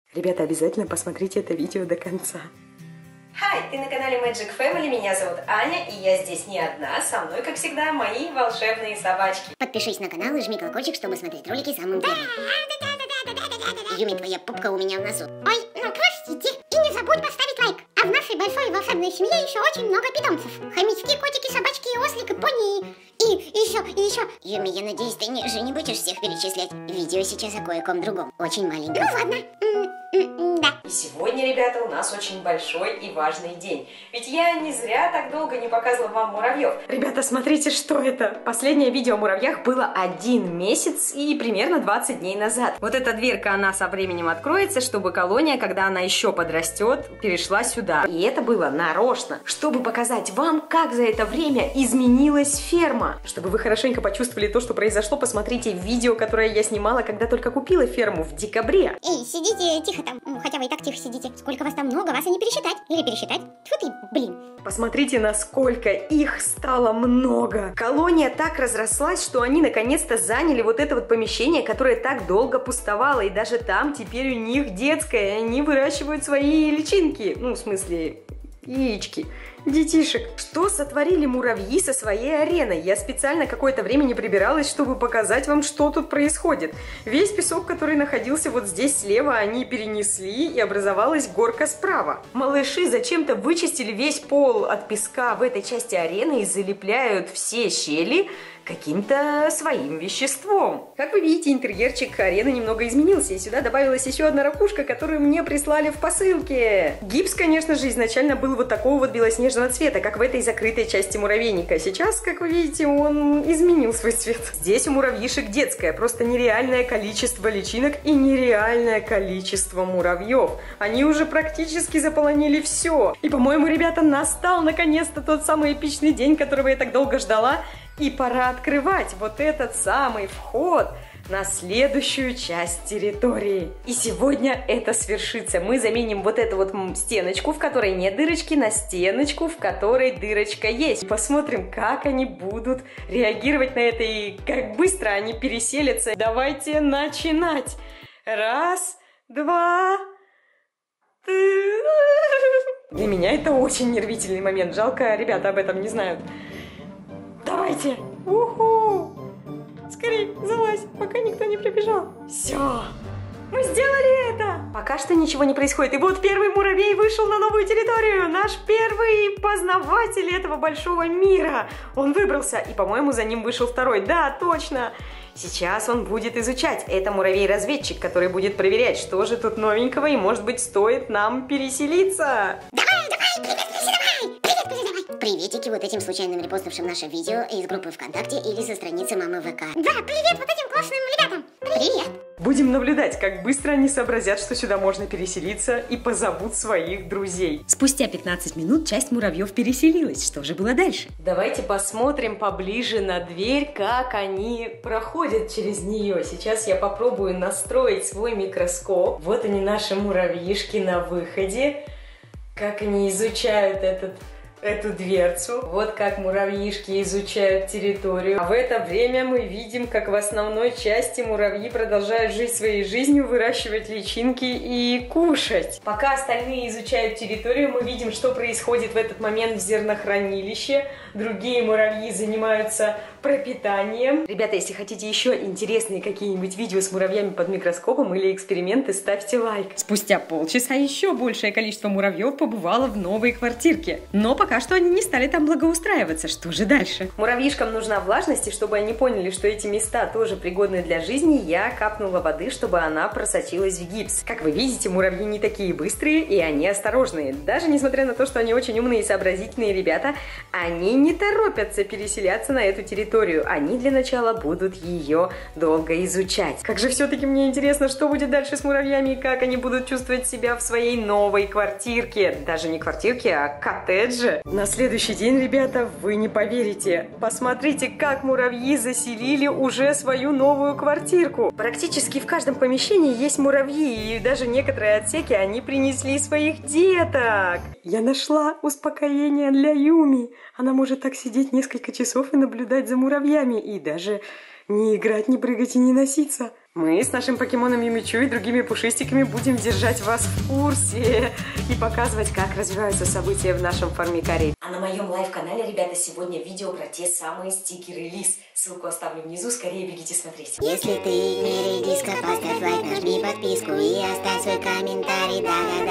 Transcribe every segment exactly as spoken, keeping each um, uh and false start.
Ребята, обязательно посмотрите это видео до конца. Хай, ты на канале Magic Family, меня зовут Аня, и я здесь не одна, со мной, как всегда, мои волшебные собачки. Подпишись на канал и жми колокольчик, чтобы смотреть ролики самым первым. Юми, твоя пупка у меня в носу. Ой, ну простите. И не забудь поставить лайк. А в нашей большой волшебной семье еще очень много питомцев. Хомячки, котики, собачки, ослик и пони. И, и еще, и еще. Юми, я надеюсь, ты не, же не будешь всех перечислять. Видео сейчас о кое-ком другом. Очень маленьком. Ну ладно. Да. И сегодня, ребята, у нас очень большой и важный день. Ведь я не зря так долго не показывала вам муравьев. Ребята, смотрите, что это. Последнее видео о муравьях было один месяц и примерно двадцать дней назад. Вот эта дверка, она со временем откроется, чтобы колония, когда она еще подрастет, перешла сюда. И это было нарочно, чтобы показать вам, как за это время изменилась ферма. Чтобы вы хорошенько почувствовали то, что произошло, посмотрите видео, которое я снимала, когда только купила ферму в декабре. Эй, сидите тихо там. Хотя вы и так тихо сидите. Сколько вас там много, вас и не пересчитать. Или пересчитать. Тьфу ты, блин. Посмотрите, насколько их стало много. Колония так разрослась, что они наконец-то заняли вот это вот помещение, которое так долго пустовало. И даже там теперь у них детское. Они выращивают свои личинки. Ну, в смысле, яички. Детишек. Что сотворили муравьи со своей ареной? Я специально какое-то время не прибиралась, чтобы показать вам, что тут происходит. Весь песок, который находился вот здесь слева, они перенесли, и образовалась горка справа. Малыши зачем-то вычистили весь пол от песка в этой части арены и залепляют все щели каким-то своим веществом. Как вы видите, интерьерчик арены немного изменился, и сюда добавилась еще одна ракушка, которую мне прислали в посылке. Гипс, конечно же, изначально был вот такого вот белоснежного цвета, как в этой закрытой части муравейника. Сейчас, как вы видите, он изменил свой цвет. Здесь у муравьишек детское, просто нереальное количество личинок и нереальное количество муравьев. Они уже практически заполонили все. И, по-моему, ребята, настал наконец-то тот самый эпичный день, которого я так долго ждала. И пора открывать вот этот самый вход на следующую часть территории. И сегодня это свершится. Мы заменим вот эту вот стеночку, в которой нет дырочки, на стеночку, в которой дырочка есть. Посмотрим, как они будут реагировать на это и как быстро они переселятся. Давайте начинать. Раз, два, три. Для меня это очень нервительный момент. Жалко, ребята об этом не знают. Давайте! Уху! Скорей, залазь, пока никто не прибежал. Все! Мы сделали это! Пока что ничего не происходит. И вот первый муравей вышел на новую территорию. Наш первый познаватель этого большого мира. Он выбрался, и, по-моему, за ним вышел второй. Да, точно! Сейчас он будет изучать. Это муравей-разведчик, который будет проверять, что же тут новенького, и, может быть, стоит нам переселиться. Давай, давай, привет, давай! Привет, давай! Приветики вот этим случайным репостившим наше видео из группы ВКонтакте или со страницы мамы ВК. Да, привет вот этим классным ребятам! Привет! Будем наблюдать, как быстро они сообразят, что сюда можно переселиться, и позовут своих друзей. Спустя пятнадцать минут часть муравьев переселилась. Что же было дальше? Давайте посмотрим поближе на дверь, как они проходят через нее. Сейчас я попробую настроить свой микроскоп. Вот они, наши муравьишки на выходе. Как они изучают этот... эту дверцу. Вот как муравьишки изучают территорию. А в это время мы видим, как в основной части муравьи продолжают жить своей жизнью, выращивать личинки и кушать. Пока остальные изучают территорию, мы видим, что происходит в этот момент в зернохранилище. Другие муравьи занимаются пропитанием. Ребята, если хотите еще интересные какие-нибудь видео с муравьями под микроскопом или эксперименты, ставьте лайк. Спустя полчаса еще большее количество муравьев побывало в новой квартирке. Но пока что они не стали там благоустраиваться. Что же дальше? Муравьишкам нужна влажность, и чтобы они поняли, что эти места тоже пригодны для жизни, я капнула воды, чтобы она просочилась в гипс. Как вы видите, муравьи не такие быстрые, и они осторожные. Даже несмотря на то, что они очень умные и сообразительные ребята, они не торопятся переселяться на эту территорию. Они для начала будут ее долго изучать. Как же все-таки мне интересно, что будет дальше с муравьями и как они будут чувствовать себя в своей новой квартирке. Даже не квартирке, а коттедже. На следующий день, ребята, вы не поверите. Посмотрите, как муравьи заселили уже свою новую квартирку. Практически в каждом помещении есть муравьи, и даже некоторые отсеки они принесли своих деток. Я нашла успокоение для Юми. Она может так сидеть несколько часов и наблюдать за муравьями, и даже не играть, не прыгать и не носиться. Мы с нашим покемоном Юмичу и другими пушистиками будем держать вас в курсе и показывать, как развиваются события в нашем Формикаре. А на моем лайв-канале, ребята, сегодня видео про те самые стикеры лис. Ссылку оставлю внизу, скорее бегите смотреть. Если ты не редиска, поставь лайк, нажми подписку и оставь свой комментарий.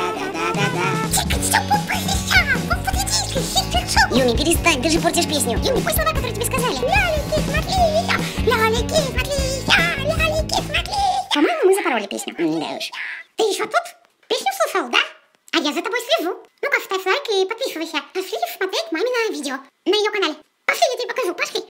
Да-да-да-да-да-да-да. Юми, перестань, ты же портишь песню. Юми, пой слова, которые тебе сказали. Лялики, смотри, лялики, смотри, лялики, смотри. По-моему, мы запороли песню. Да уж. Ты еще тут? Песню слушал, да? А я за тобой слежу. Ну-ка, ставь лайк и подписывайся. Пошли смотреть мамино видео на ее канале. Пошли, я тебе покажу, пошли.